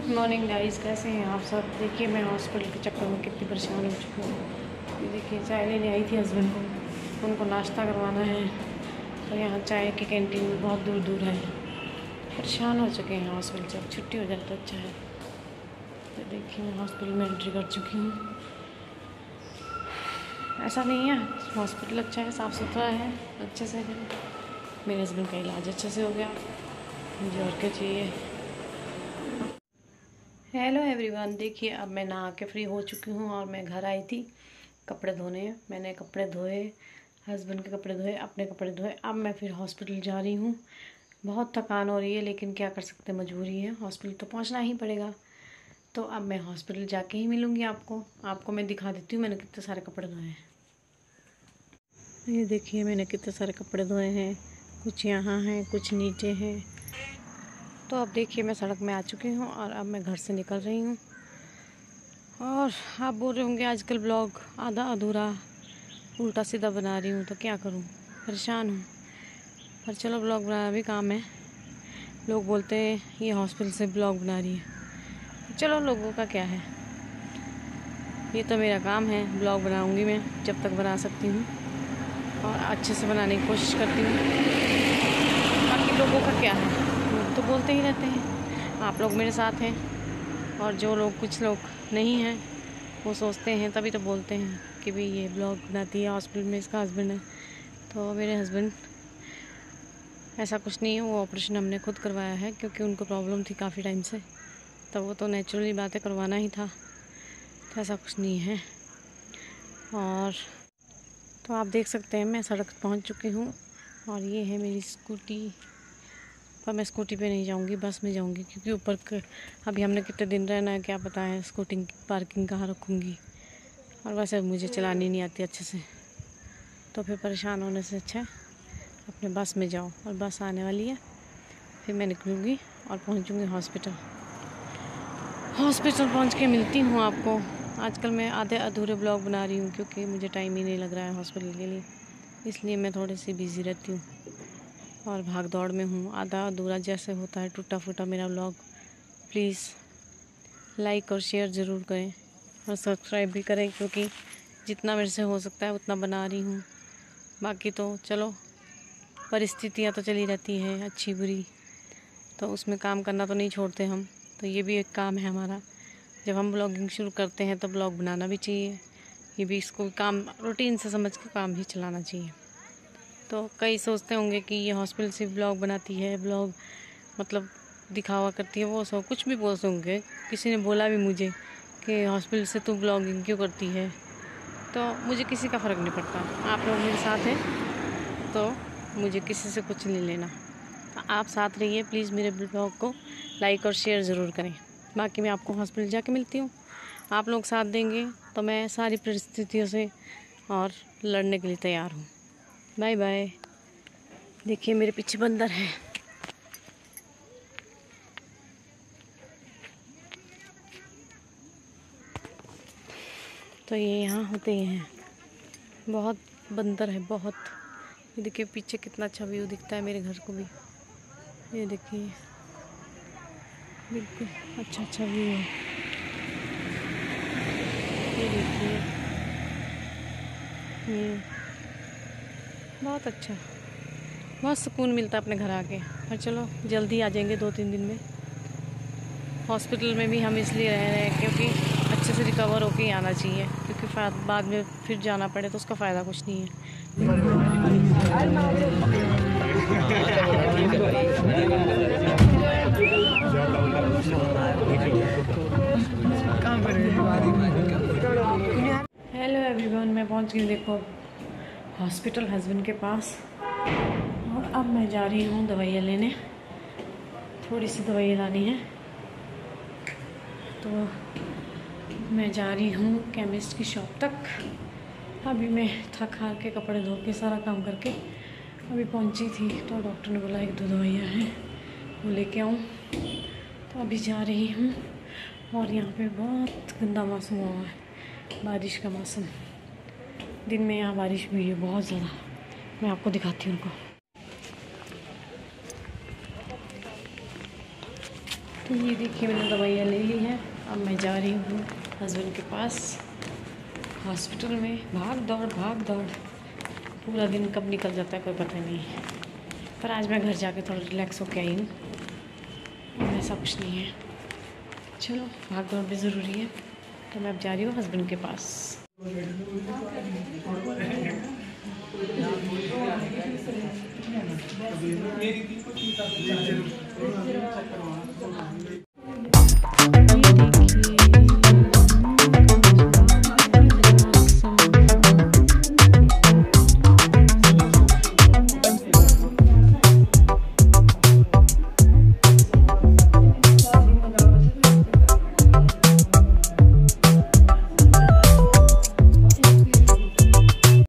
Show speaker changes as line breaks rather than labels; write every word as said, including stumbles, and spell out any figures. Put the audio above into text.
Good morning guys, कैसे हैं आप सब। देखिए मैं हॉस्पिटल के चक्कर में कितनी परेशान हो चुकी हूँ। ये देखिए चाय लेने आई थी हस्बैंड को, उनको नाश्ता करवाना है। तो यहाँ चाय की कैंटीन भी बहुत दूर दूर है। परेशान हो चुके हैं हॉस्पिटल से। अब छुट्टी हो जाए तो अच्छा है। तो देखिए मैं हॉस्पिटल में एंट्री कर चुकी हूँ। ऐसा नहीं है, हॉस्पिटल अच्छा है, साफ़ सुथरा है, अच्छे से है। मेरे हस्बैंड का इलाज अच्छे से हो गया, मुझे और क्या चाहिए। हेलो एवरीवन, देखिए अब मैं नहा के फ्री हो चुकी हूँ और मैं घर आई थी कपड़े धोने। मैंने कपड़े धोए, हस्बैंड के कपड़े धोए, अपने कपड़े धोए। अब मैं फिर हॉस्पिटल जा रही हूँ। बहुत थकान हो रही है, लेकिन क्या कर सकते, मजबूरी है, हॉस्पिटल तो पहुँचना ही पड़ेगा। तो अब मैं हॉस्पिटल जाके ही मिलूँगी आपको। आपको मैं दिखा देती हूँ मैंने कितने सारे कपड़े धोए हैं। ये देखिए मैंने कितने सारे कपड़े धोए हैं, कुछ यहाँ हैं, कुछ नीचे हैं। तो अब देखिए मैं सड़क में आ चुकी हूँ और अब मैं घर से निकल रही हूँ। और आप बोल रहे होंगे आजकल ब्लॉग आधा अधूरा उल्टा सीधा बना रही हूँ, तो क्या करूँ, परेशान हूँ। पर चलो, ब्लॉग बनाना भी काम है। लोग बोलते हैं ये हॉस्पिटल से ब्लॉग बना रही है। चलो, लोगों का क्या है, ये तो मेरा काम है। ब्लॉग बनाऊँगी मैं जब तक बना सकती हूँ और अच्छे से बनाने की कोशिश करती हूँ। बाकी लोगों का क्या है, लोग तो बोलते ही रहते हैं। आप लोग मेरे साथ हैं और जो लोग, कुछ लोग नहीं हैं, वो सोचते हैं, तभी तो बोलते हैं कि भाई ये ब्लॉग बनाती है, हॉस्पिटल में इसका हस्बैंड है। तो मेरे हस्बैंड, ऐसा कुछ नहीं है, वो ऑपरेशन हमने खुद करवाया है क्योंकि उनको प्रॉब्लम थी काफ़ी टाइम से। तो वो तो नेचुरली बातें करवाना ही था, तो ऐसा कुछ नहीं है। और तो आप देख सकते हैं मैं सड़क पहुंच चुकी हूँ और ये है मेरी स्कूटी। पर मैं स्कूटी पे नहीं जाऊंगी, बस में जाऊंगी क्योंकि ऊपर अभी हमने कितने दिन रहना है क्या पता है, स्कूटी की पार्किंग कहाँ रखूँगी। और वैसे मुझे चलानी नहीं आती अच्छे से, तो फिर परेशान होने से अच्छा है अपने बस में जाओ। और बस आने वाली है, फिर मैं निकलूँगी और पहुँचूँगी हॉस्पिटल। हॉस्पिटल पहुँच के मिलती हूँ आपको। आजकल मैं आधे अधूरे ब्लॉग बना रही हूँ क्योंकि मुझे टाइम ही नहीं लग रहा है हॉस्पिटल के लिए, इसलिए मैं थोड़ी सी बिज़ी रहती हूँ और भाग दौड़ में हूँ। आधा अधूरा जैसे होता है, टूटा फूटा मेरा ब्लॉग। प्लीज़ लाइक और शेयर ज़रूर करें और सब्सक्राइब भी करें, क्योंकि जितना मेरे से हो सकता है उतना बना रही हूँ। बाकी तो चलो, परिस्थितियाँ तो चली रहती हैं, अच्छी बुरी, तो उसमें काम करना तो नहीं छोड़ते हम। तो ये भी एक काम है हमारा। जब हम ब्लॉगिंग शुरू करते हैं तो ब्लॉग बनाना भी चाहिए। ये भी इसको काम रूटीन से समझ के काम ही चलाना चाहिए। तो कई सोचते होंगे कि ये हॉस्पिटल से ब्लॉग बनाती है, ब्लॉग मतलब दिखावा करती है, वो सब कुछ भी बोलते होंगे। किसी ने बोला भी मुझे कि हॉस्पिटल से तू ब्लॉगिंग क्यों करती है, तो मुझे किसी का फ़र्क नहीं पड़ता। आप लोग मेरे साथ हैं तो मुझे किसी से कुछ नहीं लेना। तो आप साथ रहिए प्लीज़, मेरे ब्लॉग को लाइक और शेयर ज़रूर करें। बाकी मैं आपको हॉस्पिटल जाके मिलती हूँ। आप लोग साथ देंगे तो मैं सारी परिस्थितियों से और लड़ने के लिए तैयार हूँ। Bye bye. देखिए मेरे पीछे बंदर है। तो ये यहाँ होते हैं, बहुत बंदर है, बहुत। ये देखिए पीछे कितना अच्छा व्यू दिखता है मेरे घर को भी। ये देखिए बिल्कुल अच्छा अच्छा व्यू है। ये देखिए, ये बहुत अच्छा, बहुत सुकून मिलता है अपने घर आके। पर चलो जल्दी आ जाएंगे दो तीन दिन में। हॉस्पिटल में भी हम इसलिए रह रहे हैं क्योंकि अच्छे से रिकवर होके ही आना चाहिए, क्योंकि बाद में फिर जाना पड़े तो उसका फ़ायदा कुछ नहीं है। हेलो एवरीवन, मैं पहुंच गई देखो हॉस्पिटल हस्बैंड के पास। और अब मैं जा रही हूँ दवाइयाँ लेने, थोड़ी सी दवाइयाँ लानी है। तो मैं जा रही हूँ केमिस्ट की शॉप तक। अभी मैं थक हार के, कपड़े धो के, सारा काम करके अभी पहुँची थी, तो डॉक्टर ने बोला एक दो दवाइयाँ हैं वो लेके आऊँ। तो अभी जा रही हूँ। और यहाँ पे बहुत गंदा मौसम हुआ है, बारिश का मौसम। दिन में यहाँ बारिश भी है बहुत ज़्यादा। मैं आपको दिखाती हूँ उनको। ये देखिए मैंने दवाइयाँ ले ली हैं। अब मैं जा रही हूँ हस्बैंड के पास हॉस्पिटल में। भाग दौड़ भाग दौड़, पूरा दिन कब निकल जाता है कोई पता नहीं। पर आज मैं घर जाके थोड़ा रिलैक्स होके आई हूँ, ऐसा कुछ नहीं है। चलो भाग दौड़ भी ज़रूरी है, तो मैं अब जा रही हूँ हस्बैंड के पास।